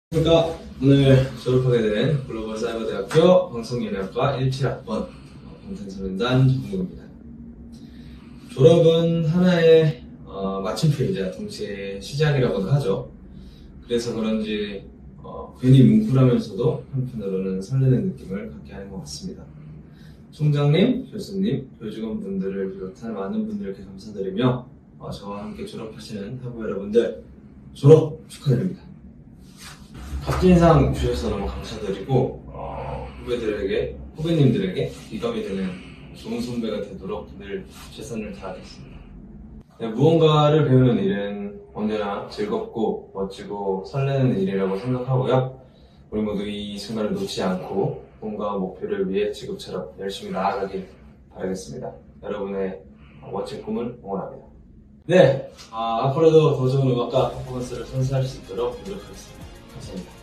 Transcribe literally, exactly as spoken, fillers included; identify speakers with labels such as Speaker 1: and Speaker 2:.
Speaker 1: 그러니까 오늘 졸업하게 된 글로벌 사이버대학교 방송연예학과 일칠 학번 방탄소년단 정국입니다. 졸업은 하나의 어, 마침표이자 동시에 시작이라고도 하죠. 그래서 그런지 어, 괜히 뭉클하면서도 한편으로는 설레는 느낌을 갖게 하는 것 같습니다. 총장님, 교수님, 교직원분들을 비롯한 많은 분들께 감사드리며 어, 저와 함께 졸업하시는 학우 여러분들 졸업 축하드립니다. 값진상 주셔서 너무 감사드리고 어, 후배들에게, 후배님들에게 기감이 되는 좋은 선배가 되도록 늘 최선을 다하겠습니다. 네, 무언가를 배우는 일은 언제나 즐겁고 멋지고 설레는 일이라고 생각하고요. 우리 모두 이 순간을 놓치지 않고 꿈과 목표를 위해 지금처럼 열심히 나아가길 바라겠습니다. 여러분의 멋진 꿈을 응원합니다. 네, 아, 앞으로도 더 좋은 음악과 퍼포먼스를 선사할 수 있도록 노력하겠습니다. 감사합니다.